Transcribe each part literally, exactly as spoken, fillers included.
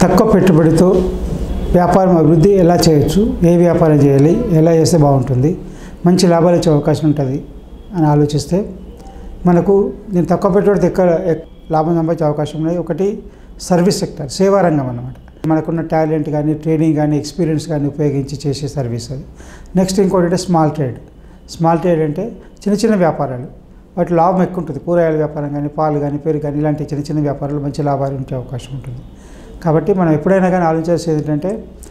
తక్కువ పెట్టుబడితో వ్యాపారం అభివృద్ధి ఎలా చేయొచ్చు, ఏ వ్యాపారం చేయాలి, ఎలా చేస్తే బాగుంటుంది, మంచి లాభాలు వచ్చే అవకాశం ఉంటుంది అని ఆలోచిస్తే మనకు నేను తక్కువ పెట్టుబడితో ఎక్కడ లాభం సంపాదించే అవకాశం ఉన్నాయి. ఒకటి సర్వీస్ సెక్టర్, సేవా రంగం అన్నమాట. మనకున్న టాలెంట్ కానీ, ట్రైనింగ్ కానీ, ఎక్స్పీరియన్స్ కానీ ఉపయోగించి చేసే సర్వీస్ అది. నెక్స్ట్ ఇంకోటి అంటే స్మాల్ ట్రేడ్. స్మాల్ ట్రేడ్ అంటే చిన్న చిన్న వ్యాపారాలు, వాటి లాభం ఎక్కువ ఉంటుంది. కూరగాయల వ్యాపారం కానీ, పాలు కానీ, పెరుగు కానీ, ఇలాంటి చిన్న చిన్న వ్యాపారాలు మంచి లాభాలు ఉండే అవకాశం ఉంటుంది. కాబట్టి మనం ఎప్పుడైనా కానీ ఆలోచించాల్సింది ఏంటంటే,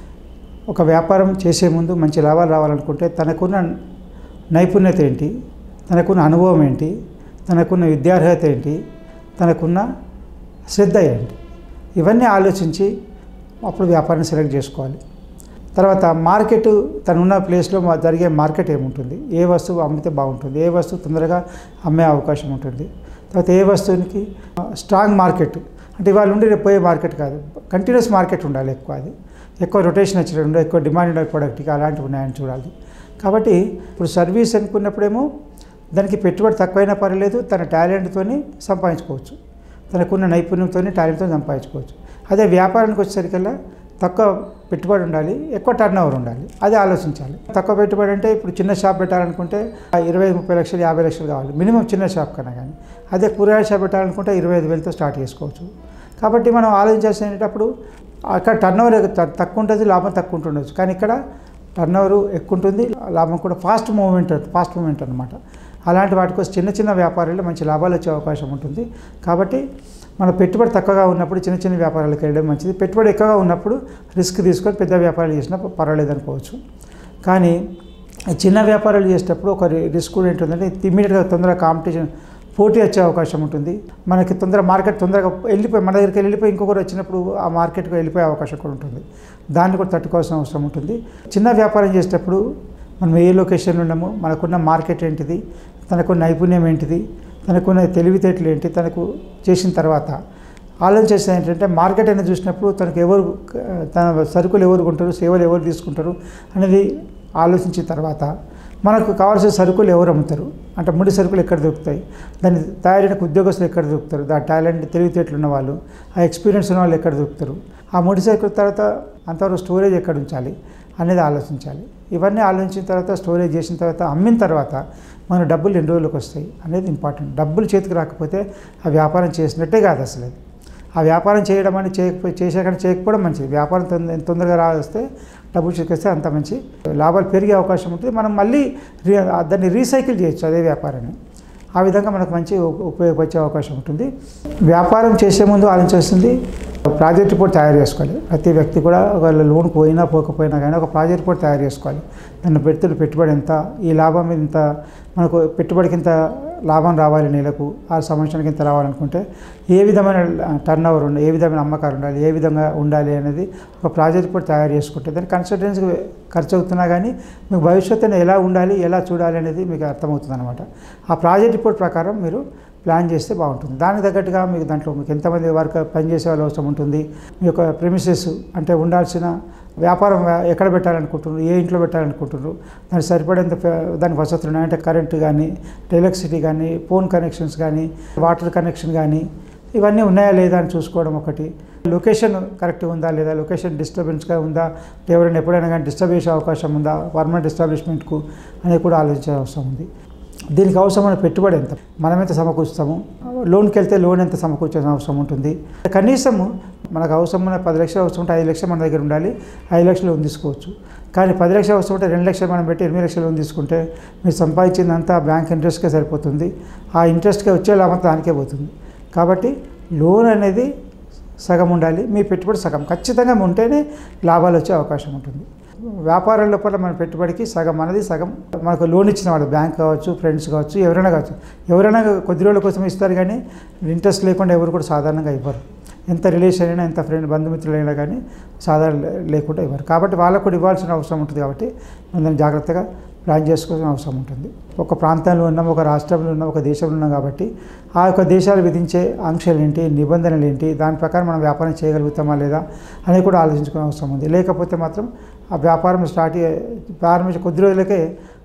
ఒక వ్యాపారం చేసే ముందు మంచి లాభాలు రావాలనుకుంటే తనకున్న నైపుణ్యత ఏంటి, తనకున్న అనుభవం ఏంటి, తనకున్న విద్యార్హత ఏంటి, తనకున్న శ్రద్ధ ఏంటి, ఇవన్నీ ఆలోచించి అప్పుడు వ్యాపారాన్ని సెలెక్ట్ చేసుకోవాలి. తర్వాత మార్కెట్, తనున్న ప్లేస్లో జరిగే మార్కెట్ ఏముంటుంది, ఏ వస్తువు అమ్మితే బాగుంటుంది, ఏ వస్తువు తొందరగా అమ్మే అవకాశం ఉంటుంది. తర్వాత ఏ వస్తువునికి స్ట్రాంగ్ మార్కెట్, అంటే ఇవాళ ఉండి రేపు పోయే మార్కెట్ కాదు, కంటిన్యూస్ మార్కెట్ ఉండాలి. ఎక్కువ అది ఎక్కువ రొటేషన్ వచ్చేటట్టు ఉండాలి, ఎక్కువ డిమాండ్ ఉండే ప్రోడక్ట్కి అలాంటివి ఉన్నాయని చూడాలి. కాబట్టి ఇప్పుడు సర్వీస్ అనుకున్నప్పుడేమో దానికి పెట్టుబడి తక్కువైనా పర్వాలేదు, తన టాలెంట్తో సంపాదించుకోవచ్చు, తనకున్న నైపుణ్యంతో టాలెంట్తో సంపాదించుకోవచ్చు. అదే వ్యాపారానికి వచ్చేసరికల్లా తక్కువ పెట్టుబడి ఉండాలి, ఎక్కువ టర్న్ ఓవర్ ఉండాలి, అది ఆలోచించాలి. తక్కువ పెట్టుబడి అంటే ఇప్పుడు చిన్న షాప్ పెట్టాలనుకుంటే ఇరవై ముప్పై లక్షలు యాభై లక్షలు కావాలి మినిమం చిన్న షాప్ కన్నా. కానీ అదే కూరగాయల షాప్ పెట్టాలనుకుంటే ఇరవై ఐదు వేలతో స్టార్ట్ చేసుకోవచ్చు. కాబట్టి మనం ఆలోచించాల్సినప్పుడు అక్కడ టర్న్ ఓవర్ తక్కువ ఉంటుంది, లాభం తక్కువ ఉంటుండొచ్చు. కానీ ఇక్కడ టర్న్ ఓవర్ ఎక్కువ ఉంటుంది, లాభం కూడా ఫాస్ట్ మూవ్మెంట్ ఫాస్ట్ మూవ్మెంట్ అనమాట. అలాంటి వాటి కోసం చిన్న చిన్న వ్యాపారాల్లో మంచి లాభాలు వచ్చే అవకాశం ఉంటుంది. కాబట్టి మన పెట్టుబడి తక్కువగా ఉన్నప్పుడు చిన్న చిన్న వ్యాపారాలకు వెళ్ళడం మంచిది. పెట్టుబడి ఎక్కువగా ఉన్నప్పుడు రిస్క్ తీసుకొని పెద్ద వ్యాపారాలు చేసినా పర్వాలేదు అనుకోవచ్చు. కానీ చిన్న వ్యాపారాలు చేసేటప్పుడు ఒక రిస్క్ కూడా ఏంటంటే ఇమ్మీడియట్గా తొందరగా కాంపిటీషన్ పోటీ వచ్చే అవకాశం ఉంటుంది. మనకి తొందర మార్కెట్ తొందరగా వెళ్ళిపోయి మన దగ్గరికి వెళ్ళిపోయి ఇంకొకరు వచ్చినప్పుడు ఆ మార్కెట్కి వెళ్ళిపోయే అవకాశం కూడా ఉంటుంది. దాన్ని కూడా తట్టుకోవాల్సిన అవసరం ఉంటుంది. చిన్న వ్యాపారం చేసేటప్పుడు మనం ఏ లొకేషన్లో ఉన్నామో, మనకున్న మార్కెట్ ఏంటిది, తనకున్న నైపుణ్యం ఏంటిది, తనకున్న తెలివితేటలు ఏంటి, తనకు చేసిన తర్వాత ఆలోచన చేస్తే ఏంటంటే మార్కెట్ అనేది చూసినప్పుడు తనకు ఎవరు తన సరుకులు ఎవరు కొంటారు, సేవలు ఎవరు తీసుకుంటారు అనేది ఆలోచించిన తర్వాత మనకు కావాల్సిన సరుకులు ఎవరు అమ్ముతారు, అంటే ముడి సరుకులు ఎక్కడ దొరుకుతాయి, దాన్ని తయారైన ఉద్యోగస్తులు ఎక్కడ దొరుకుతారు, దా టాలెంట్ తెలివితేటలు ఉన్న వాళ్ళు, ఆ ఎక్స్పీరియన్స్ ఉన్న వాళ్ళు ఎక్కడ దొరుకుతారు, ఆ ముడి సరుకుల తర్వాత అంతవరకు స్టోరేజ్ ఎక్కడ ఉంచాలి అనేది ఆలోచించాలి. ఇవన్నీ ఆలోచించిన తర్వాత స్టోరేజ్ చేసిన తర్వాత అమ్మిన తర్వాత మన డబ్బులు ఎన్ని రోజులకు వస్తాయి అనేది ఇంపార్టెంట్. డబ్బులు చేతికి రాకపోతే ఆ వ్యాపారం చేసినట్టే కాదు అసలు. ఆ వ్యాపారం చేయడం అని చేయకపోయి చేసాకని చేయకపోవడం మంచిది. వ్యాపారం తొందర తొందరగా రాస్తే డబ్బులు చేస్తే అంత మంచి లాభాలు పెరిగే అవకాశం ఉంటుంది. మనం మళ్ళీ రీ దాన్ని రీసైకిల్ చేయొచ్చు అదే వ్యాపారాన్ని. ఆ విధంగా మనకు మంచి ఉపయోగపడే అవకాశం ఉంటుంది. వ్యాపారం చేసే ముందు ఆలోచించాల్సింది ప్రాజెక్ట్ రిపోర్ట్ తయారు చేసుకోవాలి. ప్రతి వ్యక్తి కూడా వాళ్ళ లోన్ పోయినా పోకపోయినా కానీ ఒక ప్రాజెక్ట్ రిపోర్ట్ తయారు చేసుకోవాలి. దాన్ని పెట్టుబడి పెట్టుబడి ఎంత, ఈ లాభం ఇంత, మనకు పెట్టుబడికి ఇంత లాభం రావాలి, నెలకు ఆ సంవత్సరానికి ఇంత రావాలనుకుంటే ఏ విధమైన టర్న్ ఓవర్ ఉండాలి, ఏ విధమైన అమ్మకాలు ఉండాలి, ఏ విధంగా ఉండాలి అనేది ఒక ప్రాజెక్ట్ రిపోర్ట్ తయారు చేసుకుంటే దాన్ని కన్సల్టెన్సీకి ఖర్చు అవుతున్నా కానీ మీకు భవిష్యత్తులో ఎలా ఉండాలి, ఎలా చూడాలి అనేది మీకు అర్థమవుతుంది అనమాట. ఆ ప్రాజెక్ట్ రిపోర్ట్ ప్రకారం మీరు ప్లాన్ చేస్తే బాగుంటుంది. దానికి తగ్గట్టుగా మీకు దాంట్లో మీకు ఎంతమంది వర్క్ పనిచేసే వాళ్ళు అవసరం ఉంటుంది, మీ యొక్క ప్రెమిసెస్ అంటే ఉండాల్సిన వ్యాపారం ఎక్కడ పెట్టాలనుకుంటున్నారు, ఏ ఇంట్లో పెట్టాలనుకుంటున్నారు, దానికి సరిపడేంత దానికి వసతులు ఉన్నాయి అంటే కరెంటు కానీ, ఎలక్ట్రిసిటీ కానీ, ఫోన్ కనెక్షన్స్ కానీ, వాటర్ కనెక్షన్ కానీ ఇవన్నీ ఉన్నాయా లేదా అని చూసుకోవడం ఒకటి. లొకేషన్ కరెక్ట్గా ఉందా లేదా, లొకేషన్ డిస్టర్బెన్స్గా ఉందా, ఎవరైనా ఎప్పుడైనా కానీ డిస్టర్బ్ చేసే అవకాశం ఉందా పర్మనెంట్ ఎస్టాబ్లిష్మెంట్కు అనేది కూడా ఆలోచించే అవసరం ఉంది. దీనికి అవసరమైన పెట్టుబడి ఎంత, మనం ఎంత సమకూర్చుతాము, లోన్కి వెళ్తే లోన్ ఎంత సమకూర్చాల్సిన అవసరం ఉంటుంది. కనీసము మనకు అవసరమైన పది లక్షలు అవసరం ఉంటే ఐదు లక్షలు మన దగ్గర ఉండాలి, ఐదు లక్షలు లోన్ తీసుకోవచ్చు. కానీ పది లక్షలు అవసరం ఉంటే రెండు లక్షలు మనం పెట్టి ఎనిమిది లక్షలు లోన్ తీసుకుంటే మీరు సంపాదించిందంతా బ్యాంక్ ఇంట్రెస్ట్కే సరిపోతుంది. ఆ ఇంట్రెస్ట్కే వచ్చే లాభం దానికే పోతుంది. కాబట్టి లోన్ అనేది సగం ఉండాలి, మీ పెట్టుబడి సగం ఖచ్చితంగా ఉంటేనే లాభాలు వచ్చే అవకాశం ఉంటుంది. వ్యాపారం లోపల మన పెట్టుబడికి సగం అనేది సగం మనకు లోన్ ఇచ్చిన వాడు బ్యాంక్ కావచ్చు, ఫ్రెండ్స్ కావచ్చు, ఎవరైనా కావచ్చు. ఎవరైనా కొద్ది రోజుల కోసం ఇస్తారు కానీ ఇంట్రెస్ట్ లేకుండా ఎవరు కూడా సాధారణంగా ఇవ్వరు. ఎంత రిలేషన్ అయినా, ఎంత ఫ్రెండ్ బంధుమిత్రులైనా కానీ సాధారణ లేకుండా ఇవ్వరు. కాబట్టి వాళ్ళకు కూడా ఇవ్వాల్సిన అవసరం ఉంటుంది. కాబట్టి మనం దాన్ని జాగ్రత్తగా ప్లాన్ చేసుకోవాల్సిన అవసరం ఉంటుంది. ఒక ప్రాంతంలో ఉన్నాం, ఒక రాష్ట్రంలో ఉన్నాం, ఒక దేశంలో ఉన్నాం కాబట్టి ఆ యొక్క దేశాలు విధించే ఆంక్షలు ఏంటి, నిబంధనలు ఏంటి, దాని ప్రకారం మనం వ్యాపారం చేయగలుగుతామా లేదా అనేది కూడా ఆలోచించుకునే అవసరం ఉంది. లేకపోతే మాత్రం ఆ వ్యాపారం స్టార్ట్ ప్రారంభించే కొద్ది రోజులకే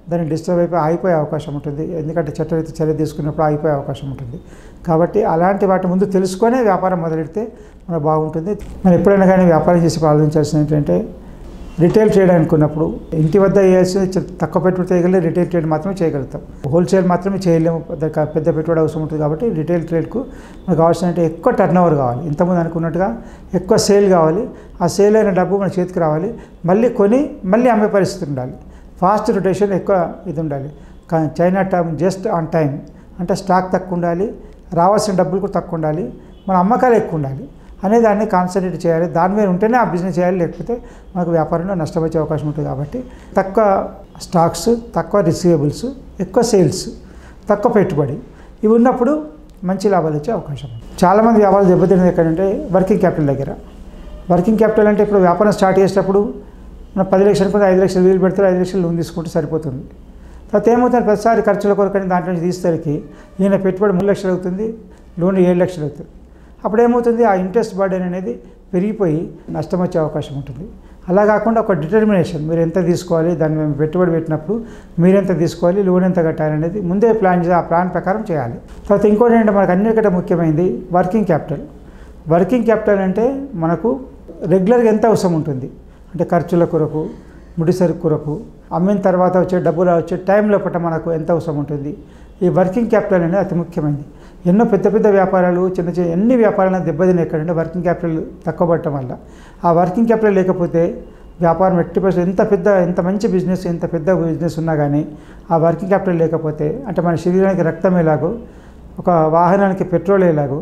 దాన్ని డిస్టర్బ్ అయిపోయి ఆగిపోయే అవకాశం ఉంటుంది. ఎందుకంటే చట్టరీత్యా చర్య తీసుకున్నప్పుడు ఆగిపోయే అవకాశం ఉంటుంది. కాబట్టి అలాంటి వాటి ముందు తెలుసుకొనే వ్యాపారం మొదలెడితే మనకు బాగుంటుంది. మనం ఎప్పుడైనా కానీ వ్యాపారం చేసి ఆలోచించాల్సింది ఏంటంటే రిటైల్ ట్రేడ్ అనుకున్నప్పుడు ఇంటి వద్ద వేయాల్సి తక్కువ పెట్టుబడి చేయగలిగే రిటైల్ ట్రేడ్ మాత్రమే చేయగలుగుతాం. హోల్సేల్ మాత్రమే చేయలేము, పెద్ద పెట్టుబడి అవసరం ఉంటుంది. కాబట్టి రిటైల్ ట్రేడ్కు మనకు కావాల్సిన ఎక్కువ టర్న్ ఓవర్ కావాలి. ఇంతకుముందు అనుకున్నట్టుగా ఎక్కువ సేల్ కావాలి. ఆ సేల్ అయిన డబ్బు మన చేతికి రావాలి. మళ్ళీ కొని మళ్ళీ అమ్మే పరిస్థితి ఉండాలి. ఫాస్ట్ రొటేషన్ ఎక్కువ ఇది ఉండాలి. కానీ China term just on time అంటే స్టాక్ తక్కువ ఉండాలి, రావాల్సిన డబ్బులు కూడా తక్కువ ఉండాలి, మన అమ్మకాలు ఎక్కువ ఉండాలి అనే దాన్ని కాన్సన్ట్రేట్ చేయాలి. దాని మీద ఉంటేనే ఆ బిజినెస్ చేయాలి, లేకపోతే మనకు వ్యాపారంలో నష్టం వచ్చే అవకాశం ఉంటుంది. కాబట్టి తక్కువ స్టాక్స్, తక్కువ రిసీవబుల్స్, ఎక్కువ సేల్స్, తక్కువ పెట్టుబడి ఇవి ఉన్నప్పుడు మంచి లాభాలు వచ్చే అవకాశం ఉంది. చాలామంది వ్యాపారాలు దెబ్బతినేది ఎక్కడంటే వర్కింగ్ క్యాపిటల్ దగ్గర. వర్కింగ్ క్యాపిటల్ అంటే ఇప్పుడు వ్యాపారం స్టార్ట్ చేసేటప్పుడు మనం పది లక్షలు కొంత ఐదు లక్షలు వీలు పెడితే ఐదు లక్షలు లోన్ తీసుకుంటే సరిపోతుంది. తర్వాత ఏమవుతుంది, ప్రతిసారి ఖర్చుల కొరకని దాంట్లో నుంచి తీసేసరికి ఈయన పెట్టుబడి మూడు లక్షలు అవుతుంది, లోన్ ఏడు లక్షలు అవుతుంది. అప్పుడు ఏమవుతుంది, ఆ ఇంట్రెస్ట్ బర్డెన్ అనేది పెరిగిపోయి నష్టం వచ్చే అవకాశం ఉంటుంది. అలా కాకుండా ఒక డిటర్మినేషన్, మీరు ఎంత తీసుకోవాలి, దాన్ని మేము పెట్టుబడి పెట్టినప్పుడు మీరు ఎంత తీసుకోవాలి, లోన్ ఎంత కట్టాలి అనేది ముందే ప్లాన్ చేసి ఆ ప్లాన్ ప్రకారం చేయాలి. తర్వాత ఇంకోటి ఏంటంటే మనకు అన్నిటికంటే ముఖ్యమైనది వర్కింగ్ క్యాపిటల్. వర్కింగ్ క్యాపిటల్ అంటే మనకు రెగ్యులర్గా ఎంత అవసరం ఉంటుంది అంటే ఖర్చుల కొరకు, ముడిసరుకు కొరకు, అమ్మిన తర్వాత వచ్చే డబ్బులు వచ్చే టైం లోపల మనకు ఎంత అవసరం ఉంటుంది. ఈ వర్కింగ్ క్యాపిటల్ అనేది అతి ముఖ్యమైనది. ఎన్నో పెద్ద పెద్ద వ్యాపారాలు, చిన్న చిన్న ఎన్ని వ్యాపారాలను దెబ్బతిని ఎక్కడంటే వర్కింగ్ క్యాపిటల్ తక్కువ పడటం వల్ల. ఆ వర్కింగ్ క్యాపిటల్ లేకపోతే వ్యాపారం ఎట్టి పరిస్థితి ఎంత పెద్ద ఎంత మంచి బిజినెస్, ఎంత పెద్ద బిజినెస్ ఉన్నా కానీ ఆ వర్కింగ్ క్యాపిటల్ లేకపోతే, అంటే మన శరీరానికి రక్తం ఎలాగో, ఒక వాహనానికి పెట్రోల్ ఎలాగో,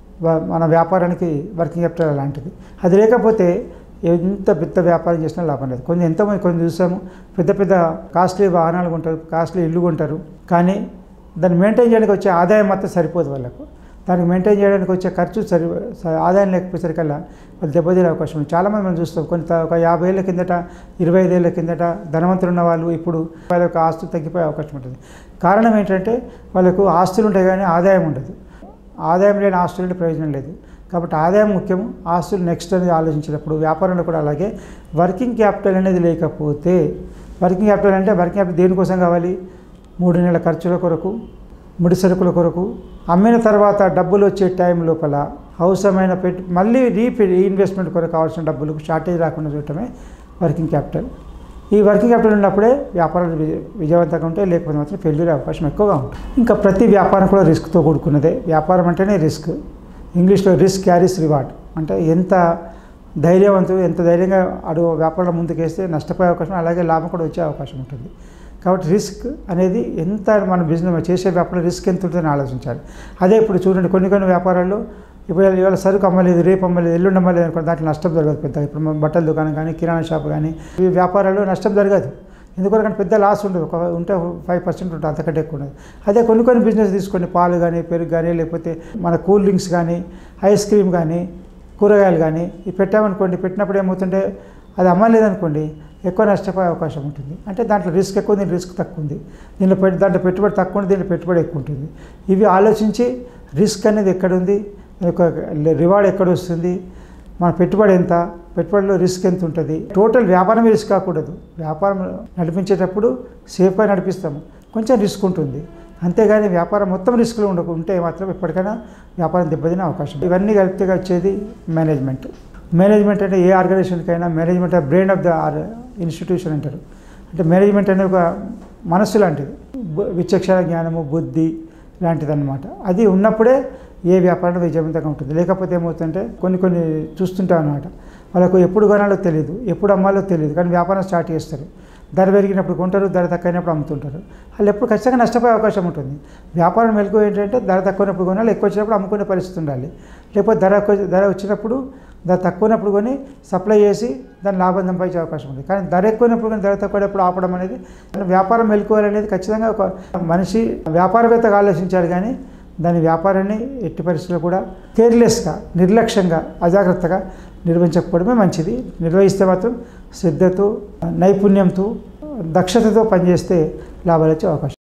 మన వ్యాపారానికి వర్కింగ్ క్యాపిటల్ అలాంటిది. అది లేకపోతే ఎంత పెద్ద వ్యాపారం చేసినా లాభం లేదు. కొంచెం ఎంతోమంది కొన్ని చూసాము, పెద్ద పెద్ద కాస్ట్లీ వాహనాలు కొంటారు, కాస్ట్లీ ఇల్లు కొంటారు, కానీ దాన్ని మెయింటైన్ చేయడానికి వచ్చే ఆదాయం మాత్రం సరిపోదు వాళ్ళకు. దానికి మెయింటైన్ చేయడానికి వచ్చే ఖర్చు సరి ఆదాయం లేకపోయేసరికల్లా వాళ్ళు దెబ్బతినే అవకాశం ఉంది. చాలామంది మనం చూస్తాం, కొంత ఒక యాభై ఏళ్ళ కిందట, ఇరవై ఐదేళ్ల కిందట ధనవంతులు ఉన్న వాళ్ళు ఇప్పుడు వాళ్ళ యొక్క ఆస్తులు తగ్గిపోయే అవకాశం ఉంటుంది. కారణం ఏంటంటే వాళ్ళకు ఆస్తులు ఉంటాయి కానీ ఆదాయం ఉండదు. ఆదాయం లేని ఆస్తులు అంటే ప్రయోజనం లేదు. కాబట్టి ఆదాయం ముఖ్యం, ఆస్తులు నెక్స్ట్ అనేది ఆలోచించినప్పుడు వ్యాపారంలో కూడా అలాగే వర్కింగ్ క్యాపిటల్ అనేది లేకపోతే, వర్కింగ్ క్యాపిటల్ అంటే వర్కింగ్ క్యాపిటల్ దేనికోసం కావాలి, మూడు నెలల ఖర్చుల కొరకు, ముడి సరుకుల కొరకు, అమ్మిన తర్వాత డబ్బులు వచ్చే టైం లోపల అవసరమైన పెట్టి మళ్ళీ రీపీ రీఇన్వెస్ట్మెంట్ కొరకు కావాల్సిన డబ్బులకు షార్టేజ్ రాకుండా చూడటమే వర్కింగ్ క్యాపిటల్. ఈ వర్కింగ్ క్యాపిటల్ ఉన్నప్పుడే వ్యాపారాలు విజయవంతంగా ఉంటాయి, లేకపోతే మాత్రం ఫెయిల్యూర్ అవకాశం ఎక్కువగా ఉంటుంది. ఇంకా ప్రతి వ్యాపారం కూడా రిస్క్తో కూడుకున్నదే. వ్యాపారం అంటేనే రిస్క్. ఇంగ్లీష్లో రిస్క్ క్యారీస్ రివార్డ్ అంటే ఎంత ధైర్యవంతుడు, ఎంత ధైర్యంగా అడుగు వ్యాపారంలో ముందుకేస్తే నష్టపోయే అవకాశం, అలాగే లాభం కూడా వచ్చే అవకాశం ఉంటుంది. కాబట్టి రిస్క్ అనేది ఎంత మన బిజినెస్ చేసే వ్యాపారంలో రిస్క్ ఎంత ఉంటుందని ఆలోచించాలి. అదే ఇప్పుడు చూడండి, కొన్ని కొన్ని వ్యాపారాల్లో ఇప్పుడు ఇవాళ సరుకు అమ్మలేదు, రేపు అమ్మలేదు, ఎల్లుండి అమ్మలేదు అనుకో, దాంట్లో నష్టం జరగదు పెద్ద. ఇప్పుడు బట్టల దుకాణం కానీ, కిరాణా షాప్ కానీ, ఈ వ్యాపారాల్లో నష్టం జరగదు. ఎందుకంటే పెద్ద లాస్ ఉండదు, ఒక ఉంటే ఫైవ్ పర్సెంట్ ఉంటుంది, అంతకంటే ఎక్కువ ఉండదు. అదే కొన్ని కొన్ని బిజినెస్ తీసుకొని పాలు కానీ, పెరుగు కానీ, లేకపోతే మన కూల్ డ్రింక్స్ కానీ, ఐస్ క్రీమ్ కానీ, కూరగాయలు కానీ ఇవి పెట్టామనుకోండి, పెట్టినప్పుడు ఏమవుతుంటే అది అమ్మలేదనుకోండి ఎక్కువ నష్టపోయే అవకాశం ఉంటుంది. అంటే దాంట్లో రిస్క్ ఎక్కువ, దీని రిస్క్ తక్కువ ఉంది. దీనిలో పెట్టి దాంట్లో పెట్టుబడి తక్కువ ఉంది, దీంట్లో పెట్టుబడి ఎక్కువ ఉంటుంది. ఇవి ఆలోచించి రిస్క్ అనేది ఎక్కడుంది, ఒక రివార్డ్ ఎక్కడ వస్తుంది, మన పెట్టుబడి ఎంత, పెట్టుబడిలో రిస్క్ ఎంత ఉంటుంది, టోటల్ వ్యాపారమే రిస్క్ కాకూడదు. వ్యాపారం నడిపించేటప్పుడు సేఫ్గా నడిపిస్తాము, కొంచెం రిస్క్ ఉంటుంది. అంతేగాని వ్యాపారం మొత్తం రిస్క్లో ఉండకు ఉంటే మాత్రం ఎప్పటికైనా వ్యాపారం దెబ్బతినే అవకాశం. ఇవన్నీ కలిపితే వచ్చేది మేనేజ్మెంట్. మేనేజ్మెంట్ అంటే ఏ ఆర్గనైజేషన్కైనా management brain of the institution అంటారు. అంటే మేనేజ్మెంట్ అనేది ఒక మనస్సు లాంటిది, విచక్షణ జ్ఞానము, బుద్ధి లాంటిది అన్నమాట. అది ఉన్నప్పుడే ఏ వ్యాపారం విజయవంతంగా ఉంటుంది. లేకపోతే ఏమవుతుందంటే కొన్ని కొన్ని చూస్తుంటాం అన్నమాట, వాళ్ళకు ఎప్పుడు కొనాలో తెలియదు, ఎప్పుడు అమ్మాలో తెలియదు, కానీ వ్యాపారం స్టార్ట్ చేస్తారు. ధర పెరిగినప్పుడు కొంటారు, ధర తక్కువైనప్పుడు అమ్ముతుంటారు. వాళ్ళు ఎప్పుడు ఖచ్చితంగా నష్టపోయే అవకాశం ఉంటుంది. వ్యాపారం మెలకు ఏంటంటే ధర తక్కువైనప్పుడు కొనాలి, ఎక్కువ వచ్చినప్పుడు అమ్ముకునే పరిస్థితి ఉండాలి. లేకపోతే ధర ధర వచ్చినప్పుడు ధర తక్కువైనప్పుడు కొని సప్లై చేసి దాని లాభం సంపాదించే అవకాశం ఉంది. కానీ ధర ఎక్కువైనప్పుడు కానీ ధర తక్కువైనప్పుడు ఆపడం అనేది, వ్యాపారం మెలుకోవాలనేది ఖచ్చితంగా ఒక మనిషి వ్యాపారవేత్తగా ఆలోచించాలి. కానీ దాని వ్యాపారాన్ని ఎట్టి పరిస్థితుల్లో కూడా కేర్లెస్గా, నిర్లక్ష్యంగా, అజాగ్రత్తగా నిర్వహించకపోవడమే మంచిది. నిర్వహిస్తే మాత్రం శ్రద్ధతో, నైపుణ్యంతో, దక్షతతో పనిచేస్తే లాభాలు వచ్చే అవకాశం.